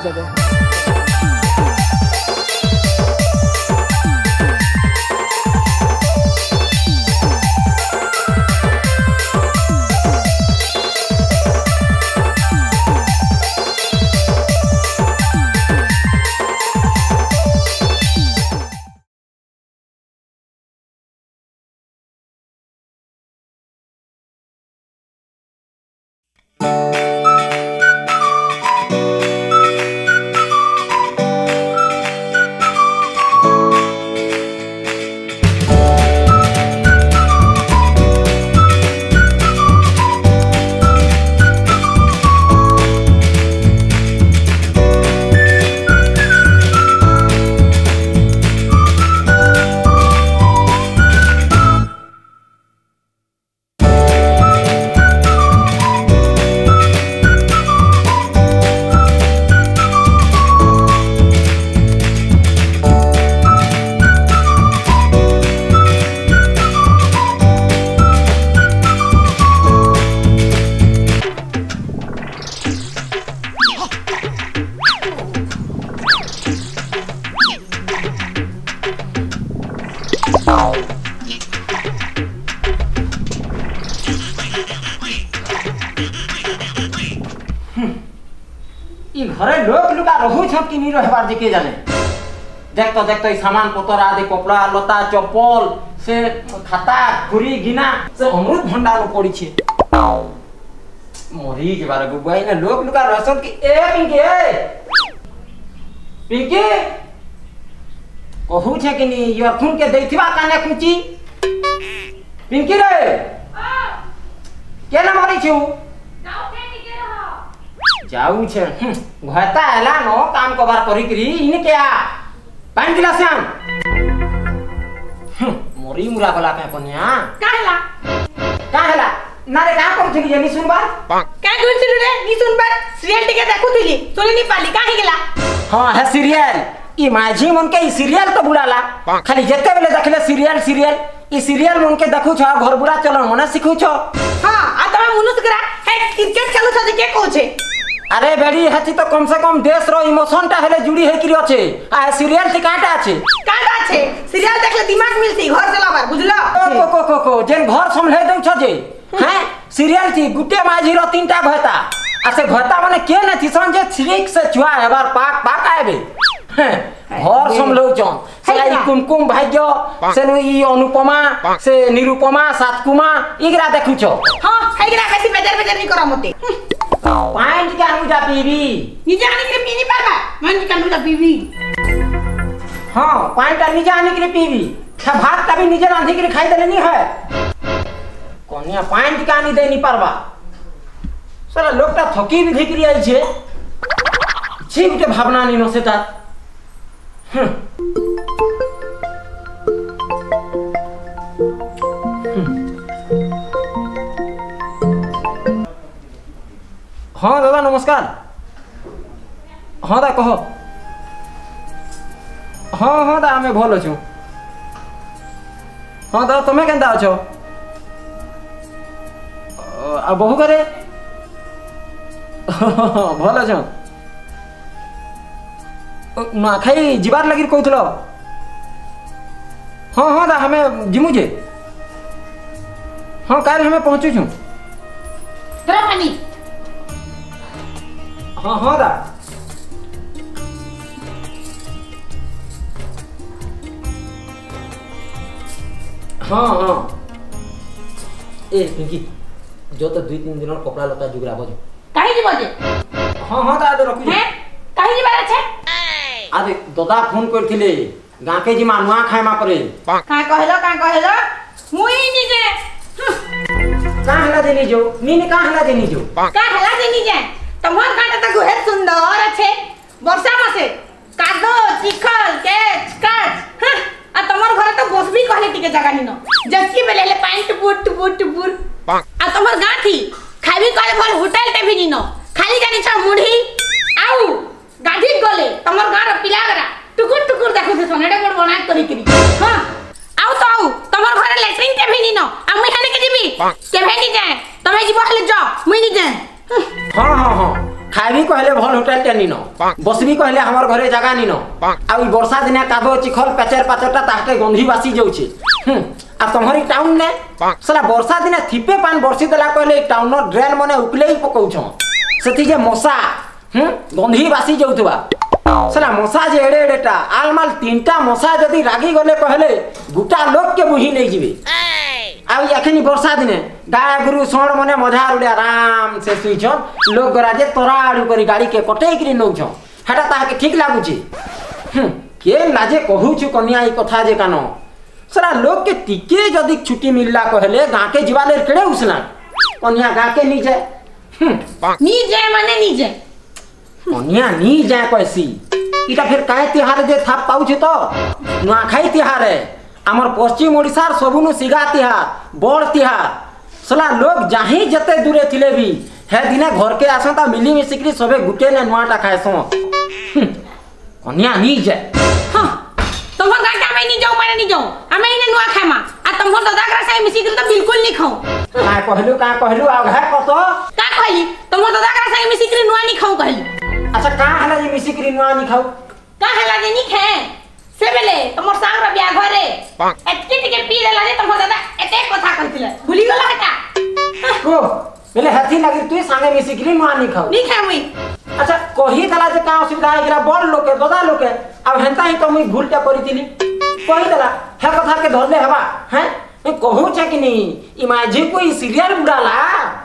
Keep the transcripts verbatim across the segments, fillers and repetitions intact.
देबे। घरे लोग लुका रहू छत कि नहीं रहबार जे के जाने। देख तो देख तो सामान पतर आदि कपड़ा लता चप्पल से खाता खुरी गिना से अमृत भंडार में पड़ी छे। मरी के बारे गुबाई ने लोग लुका रहसन कि ए पिंकी ए पिंकी कहू छे कि नहीं इयरफोन के दैथिबा काने कुची पिंकी रे केना मरी छु जाऊ छे घता हला नो काम कबार करी करी इने क्या पानी दिला श्याम मोरी मुरा गला के पनिया काहेला काहेला नारे का करथली जे नि सुनबा का करथली रे नि सुनबा सीरियल टिके देखुथली तोली नि पाली काहे गेला हां है सीरियल ई माझी मन के ई सीरियल तो बुलाला खाली जते बेले देखले सीरियल सीरियल ई सीरियल मन के देखु छ घर बुरा चलन मने सिखु छ हां आ तमे मुनुस करा है क्रिकेट खेलु छ जे के कहू छे अरे बेड़ी हती तो कम से कम देश रो इमोशन टा हेले जुड़ी है कि अछि आ सीरियल ती काटा अछि काटा अछि सीरियल देखले दिमाग मिलती घर चलाबार बुझलो को को को को जेन घर संभले दउ छ जे हैं सीरियल थी गुटे माझी रो तीनटा घता आ से घता माने के न थिसन जे छिरिक से छुआ हेबार पाक पाक आबे घर संभलो जन से आई कुमकुम भाग्य से न ई अनुपमा से निरुपमा सातकुमा इगरा देखु छ हां हेगरा बेसी बेदर बेदर नि करा मते पांच का अनुजा पीवी निजा आने के पीनी पारबा पांच का अनुजा पीवी हां पांच का निजा आने के पीवी खा भात तभी निजे रांधी के खाई देले नहीं है कोनिया पांच का नहीं दे नहीं पारबा साला लोकटा थकी भी धिकरी आई छे छी गुटे भावना नहीं नसेता हम हाँ दादा नमस्कार हाँ दा कहो हाँ हाँ दा हमें भल अच्छु हाँ दा तुम्हें केंता अच्छो आ बहु करे भल अच्छो ना खाई जीवार लगी कहूल हाँ हाँ दा हमें जिमु जे हाँ काल हमें पहुँचु छू हाँ हाँ दा हाँ हाँ ए पिंकी जो तो दुई तीन दिन और कपड़ा लता जुगरा बजो काहे जी बजे हाँ हाँ दा रखु हैं काहे जी बारे छे आदे दादा फोन करथिले गां के जी मानुआ खाए मा परे का कहलो का कहलो मुई नी जे का हला देनी जो नी ने का हला देनी जो का हला देनी जे तमहर काटा त गुहे सुंदर अच्छे वर्षा मासे कादो चिखल केच काच हां आ तमर घरे तो बस भी कहले टिके जगह निनो जस्की बेले पैंट बूट बूट बुर आ तमर गाठी खाबी कहले भल होटल टे भी निनो खाली जानी छ मुढ़ी आउ गाठी गले तमर गार पिलागरा टुकुर टुकुर देखो से सोनेडे बड़ बना करी करी हां आउ तो आउ तमर घरे लेट्रिन टे भी निनो आ मुई हाने के जीबी के भेनी जाए तमे जीबो हले जा मुई नी जाए हाँ हाँ हाँ खाइबी कहले भल होटल टे निनो बसबी कहले हमर घरे जगह निनो आ ई वर्षा दिने कादो चिखल पेचर पाचरटा ताके गंधी बासी जाउछे हम आ तमहरी टाउन ने सला वर्षा दिने थिपे पान बरसी देला कहले टाउन नो ड्रेन मने उकले ही पकौछ सेति जे मशा हम गंधी बासी जाउतबा सला मशा जे एडे एडेटा आलमाल तीनटा मशा जदी रागी गले कहले गुटा लोक के बुही नै जिबे आ एखनी वर्षा दिने गाय गुरु सोण मने मझार उड़े आराम से सुइछन लोग गराजे तोरा आडू करी गाड़ी के कटै करी नौछ हटा ता के ठीक लागु छी हम के लाजे कहू छु कन्या ई कथा जे कानो सरा लोग के टिके जदी छुट्टी मिलला कहले गा के जीवाले केड़े उसना कन्या गा के नी जाय हम नी जाय माने नी जाय कन्या नी जाय कैसी इटा फिर काहे तिहार जे थाप पाउ छ तो नुआ खाई तिहार है आमर पश्चिम ओडिसार सबुनु सिगा तिहार बड़ तिहार सला लोग जाही जते दूरे थिले भी हे दिने घर के आसंता मिली मिसिकरी सबे गुटे ने नुआटा खाएसो कन्या नी जाय हां तुम गाटा में नी जाऊ माने नी जाऊ हमें इने नुआ खामा आ तुम दादा करा से मिसिकरी तो बिल्कुल नी खाऊ का कहलु का कहलु आ घाय कतो का कहली तुम दादा करा से मिसिकरी नुआ नी खाऊ कहली अच्छा का हला जे मिसिकरी नुआ नी खाऊ का हला जे नी खाए से बेले तमर सांग रा ब्याह घरे एतके टिके पी देला रे तमर दादा एते कथा कहतिले भूली गला हटा को बेले हाथी लागी तू सांगे मिसिकरी नुआ नी खाऊ नी खाए मुई अच्छा कही दला जे का असुविधा है गिरा बड़ लोके दादा लोके अब हेंता ही तो मुई भूलटा करितिली कही दला हे कथा के धरले हवा हैं मैं कहू छ कि नहीं ई माझी कोई सीरियल बुडाला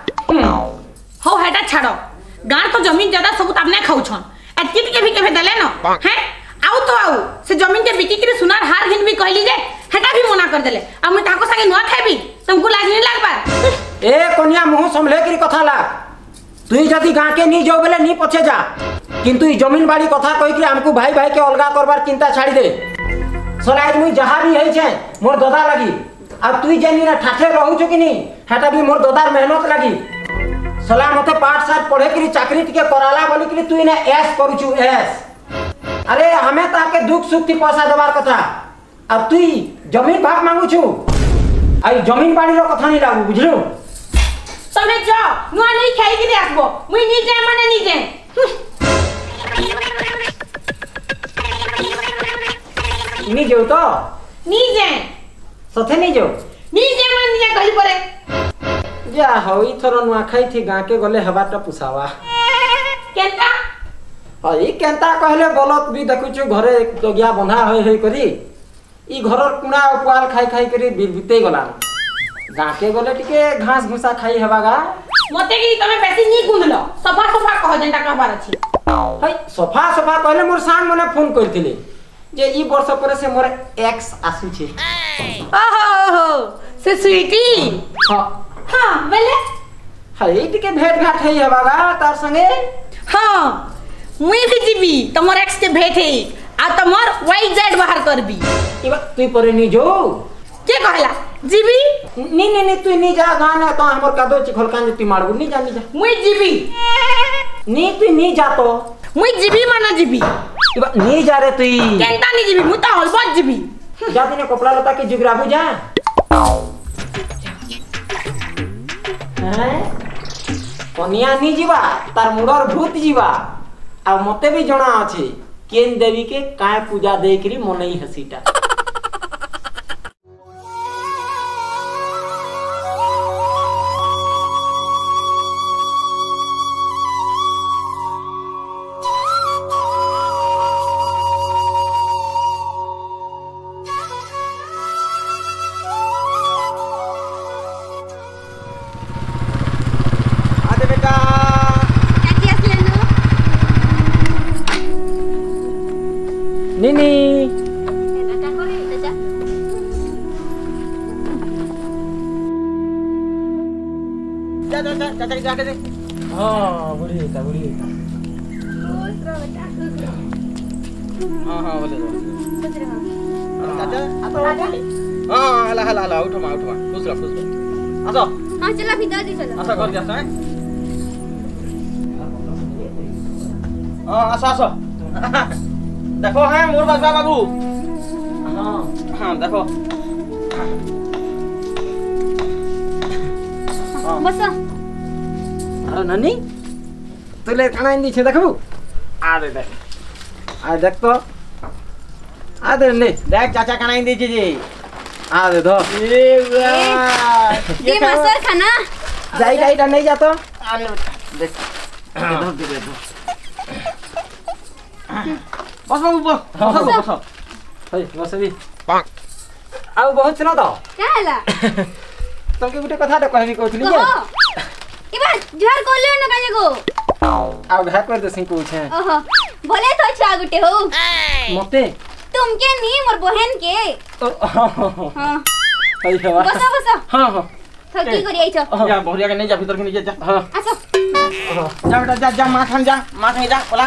हो हटा छाड़ो गां तो जमीन ज्यादा सब तबने खाऊ छन एतके टिके भी के देले न हैं आउ तो आउ से जमीन के बिकी के सुनार हार घिन भी कहली जे हटा भी मना कर देले आ मैं ताको संगे नुआ खाबी तुमको लाज नहीं लागबा ए कन्या मुंह संभले करी कथा ला तुई जदी गां के नी जो बेले नी पछे जा किंतु ई जमीन बाड़ी कथा कहि कि हमको भाई भाई के अलगा करबार चिंता छाड़ी दे सलाज मुई जहां भी हई छे मोर दादा लागी अब तुई जेनी ना ठाठे रहू छ कि नी हटा भी मोर दादार मेहनत लागी सला मते पाठ साथ पढ़े करी चाकरी टिके कराला बोली कि तुई ने एस करू छु एस अरे हमें ताके दुख सुख की पैसा देवार कथा अब तुई जमीन भाग मांगू छु आई जमीन बाड़ी रो कथा नहीं लागू बुझलु तमे जा नुआ नहीं खाई के आसबो मुई नी जाय माने नी जाय नी जो तो नी जाय सथे नी जो नी जाय माने नी कहि परे जा होई थरो नुआ खाई थी गा के गले हबाटा पुसावा केनता हई केनता कहले बलत भी देखु छु घरे जगिया बंधा होई होई करी ई घरर कुणा उपाल खाई खाई करी बिरबिते गला गाके गले टिके घास घुसा खाई हेबागा मते की तमे बेसी नी गुंदलो सफा सफा कह जेंटा कहबार अछि हई सफा सफा कहले मोर साम मने फोन करथिले जे ई वर्ष पर से मोर एक्स आसु छे ओहो से स्वीटी हां हां बेले हई टिके भेट घाट हई हेबागा तार संगे हां मुई भी जीबी तमर एक्स के भेट है आ तमर वाई जेड बाहर करबी इबा तू परे नी जो के कहला जीबी नी नी नी तू नी जा गाना तो हमर कादो चिखल कान ती मारबू नी जा नी जा मुई जीबी नी तू नी जा तो मुई जीबी माना जीबी इबा नी जा रे तू केनता नी जीबी मु त हलबत जीबी जा दिने कपड़ा लता के जुगराबू जा हैं कन्या नी जीवा तार मुडर भूत जीवा आ मते भी जणा अछि केन देवी के काय पूजा दे करी मनई हसीटा Nini. जा जा जा चाचा के जाके दे हां बुढ़ी का बुढ़ी हां हां बोले दो चाचा आ तो हां हला हला हला उठो मा उठो मा खुश रह खुश रह आसो हां चला भीतर दी चलो आसो घर जा हां आसो आसो देखो है मोर बाबा बाबू हां हां देखो हां बस अरे ननी तुले काना इंदी छे देखबू आ दे देख आ देख तो आ दे ले देख चाचा काना इंदी छे जी आ दे दो ए वाह ये मास्टर खाना जाई जाई नहीं जा तो आ ले देख दो दे दो बस बाबू बस बस बस हई बस भी पाक आउ बहुत सुना तो काला तुमके गुटे कथा त कहबी कहथली जे इबा जुहार कोले न काजे गो आउ घा कर दे सिंकू छे ओहो बोले तो छा गुटे हो मते तुमके नी मोर बहन के हां हई हवा बस बस हां हां थकी करी आई छ जा बहुरिया के नहीं जा भीतर के नहीं जा हां आसो जा बेटा जा जा मां खान जा मां खान जा बोला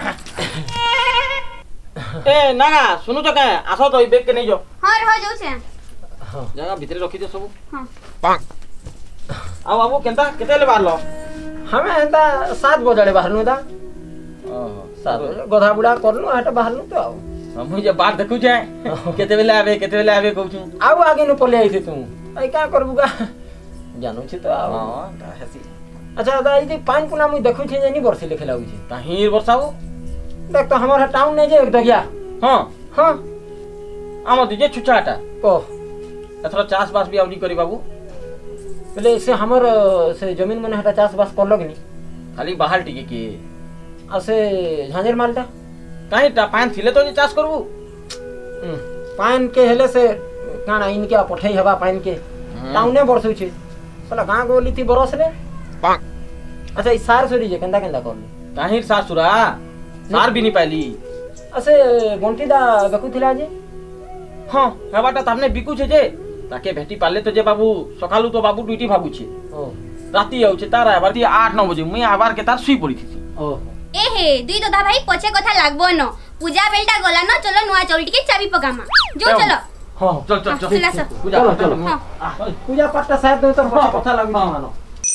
ए नागा सुनु तो के आसो तो बैग के नहीं जो हां रह जाऊ छे हां जगह भीतर रखी दे सब हां पाक आ बाबू केंता केते ले बाहर लो हमें एंता सात बजे बाहर नु दा ओहो सात बजे गधा बुढ़ा करनु हट बाहर नु तो आउ हम जे बात देखु छे केते बेले आबे केते बेले आबे कहू छु आउ आगे नु पले आई थे तू आई का करबुगा जानु छी तो आउ हां का हसी अच्छा दादा ई पान पुना मु देखु छे जे नी बरसी लिखला होई छे ताही बरसाऊ देख तो हमारा टाउन ने जे एक दगिया हां हां आम दिजे छुचाटा ओ एथरा चास बास भी आउनी करी बाबू पहले से हमर से जमीन मने हटा चास बास कर लगनी खाली बाहर टिके के आ से झांझर मालटा काहे ता पान थिले तो चास करबू पान के हेले से काना इनके पठई हवा पान के टाउन ने बरसु छे साला गां गोली थी बरस रे अच्छा ई सार सोरी जे केंदा केंदा करली काहे सासुरा सार भी नहीं पाली असे गोंटी दा गकु थिला जे हां हेबाटा तमने बिकु छे जे ताके भेटी पाले तो जे बाबू सकालू तो बाबू ड्यूटी भागु छे ओ राती आउ छे तारा बारती आठ नौ बजे मैं आबार के तार सुई पड़ी थी ओ ए हे दुई दादा भाई पछे कथा लागबो न पूजा बेलटा गला न चलो नुआ चौल्टी के चाबी पकामा जो चलो हां चल चल चल पूजा चलो पूजा पाठटा साहेब तो कथा लागबो मानो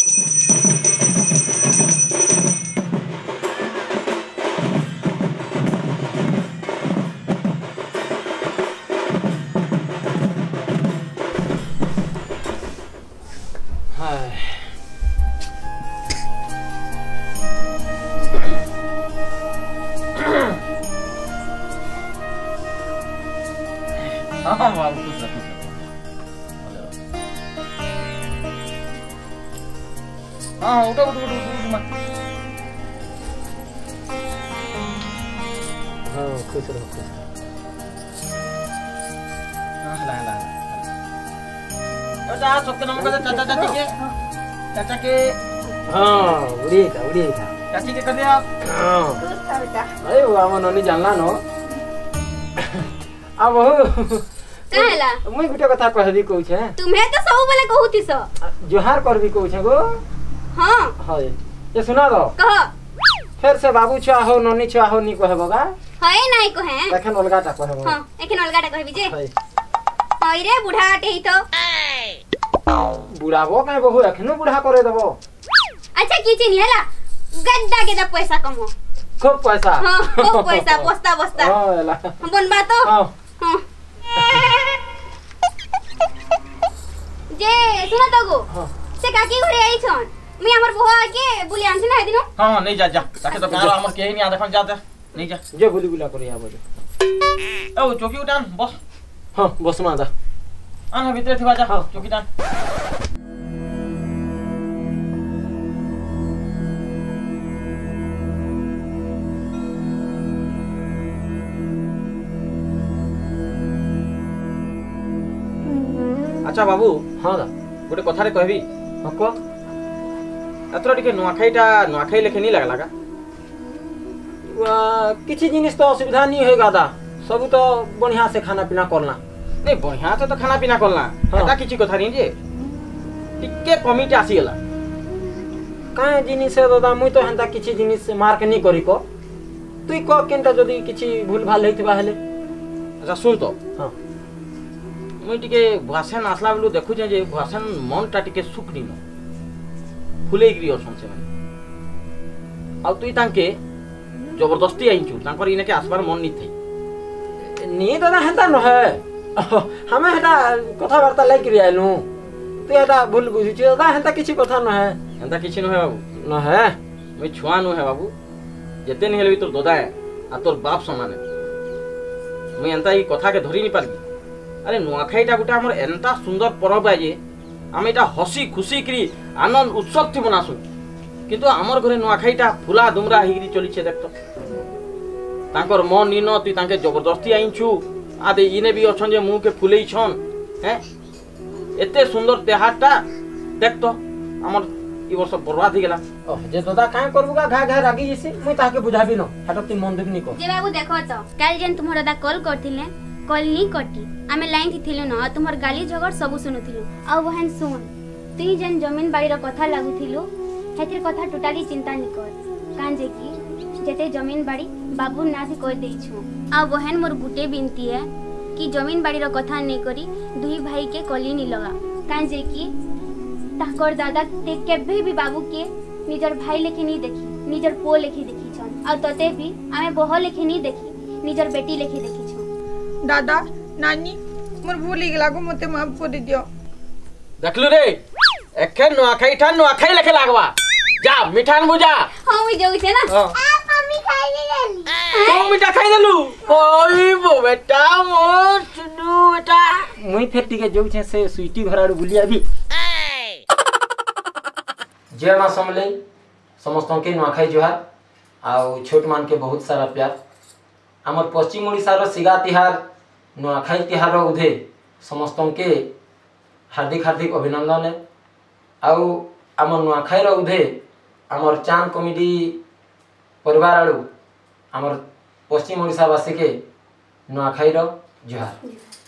हां बाबू कुछ ना हां उठो उठो उठो उठो मत हां खुश रहो खुश हां ला ला ला सबके नाम का चाचा चाची के चाचा के हां उड़ी था उड़ी था चाची के कर दिया हां खुश था बेटा अरे वो हम ननी जानला नो अब कहला मुई गुटे कथा कहबी कहू छे तुम्हे तो सब बेले कहूती स जोहार करबी कहू छे गो हां हाय ये सुना दो कह फिर से बाबू छा हो ननी छा हो नी कहबोगा हय नाही कहे एखन अलगाटा कहबो हां एखन अलगाटा कहबी जे हय रे बुढ़ा आटे तो बुढ़ाबो काहे बहु एखनो बुढ़ा करे देबो अच्छा किछि नी हला गद्दा के दा पैसा कमो खूब पैसा हां खूब पैसा बस्ता बस्ता हां हला बन बात हां हां जे सुना तो गो हां से काकी घरे आई छन मैं हमर बुआ के बुली आनछ ना दिनो हां नहीं जा जा ताके तो गारो हमर केही नहीं आ देखन जा दे नहीं जा जे गुली गुला करे आबो जे ओ चौकी उठान बस हां बस मा जा आना भीतर थिबा जा हां चौकी उठान अच्छा बाबू हां दा गोटे कथा रे कहबी हको एतरा टिके नुआखाईटा नुआखाई लेखे नहीं लागला का किछि जिनिस तो असुविधा नहीं होएगा दा सब तो बढ़िया से खाना पीना करना नहीं बढ़िया से तो खाना पीना करना एटा किछि कथा नहीं जे टिके कमिटी आसी गेला काहे जिनिस दादा मुई तो हंता किछि जिनिस मार्क नहीं करी को तुई को केनटा जदी किछि भूल भाल हेतिबा हेले अच्छा सुन तो हां मुई टिके भाषण आसला बेलू देखु जे भाषण मन टा टिके सुकनी न फुले गिरी असन से आ तुई तांके जबरदस्ती आइछु तांकर इने के आसबार मन नी थई नी दादा हेता न है हमें हेता कथा वार्ता लाइक रि आइलु तू हेता भूल बुझी छ दादा हेता किछि कथा न है हेता किछि न है बाबू न है मुई छुआ नु है बाबू जेते नहीं हेले भी तोर दादा है आ तोर बाप समान है मुई एंता ई कथा के धरि नि पारबी अरे नुआखाईटा गुटा हमर एंता सुंदर पर्व है जे आम एटा हसी खुशी करी आनंद उत्सव थी मनासु किंतु आमर घरे नुआखाईटा फुला दुमरा हिगिरी चली छे देख तो तांकर मन नीन तु तांके जबरदस्ती आइछु आदे इने भी अछन जे मुंह के फुलेई छन हैं एते सुंदर तेहारटा देख तो हमर ई वर्ष बर्बाद ही गेला ओ जे दादा काहे करबुगा घा घा रागी जैसे मुई ताके बुझाबी न हटती मन दुख नी को जे बाबू देखो तो काल जेन तुमर दादा कॉल करथिले कॉल नी कटी आमे लाइन थी थिलु न तुमर गाली झगड़ सब सुनुथिलु आ वहन सुन तुई जेन जमीन बाड़ी रो कथा लागुथिलु हेतिर कथा टोटाली चिंता नी कर कान जे की जेते जमीन बाड़ी बाबू ना भी कर देइछु आ वहन मोर गुटे बिनती है कि जमीन बाड़ी रो कथा नै करी दुई भाई के कली नी लगा कान जे की ताकर दादा ते केबे भी बाबू के निजर भाई लेखि नी देखी निजर पो लेखि देखी छन आ तते भी आमे बह लेखि नी देखी निजर बेटी लेखि देखी छन दादा नानी मोर भूल गेला गो मते माफ कर दियो देखलु रे एखे नुआखाई ठा नुआखाई लेखे लागवा जा मिठान बुझा हां मी जाउ छे ना हां मम्मी खाई लेली तो मिठा खाई देलु ओई बो बेटा मोर सुनु बेटा मुई फेर टिके जोग छे से स्वीटी घराडू बुली अभी जय मां समले समस्तों के नुआखाई जोहार आउ छोट मान के बहुत सारा प्यार हमर पश्चिम ओडिसा रो सिगा तिहार नुआखाई तिहार रो उधे समस्तों के हार्दिक हार्दिक अभिनंदन है आउ हमर नुआखाई रो उधे हमर चांद कॉमेडी परिवार आड़ू हमर पश्चिम ओडिसा वासी के नुआखाई रो जोहार।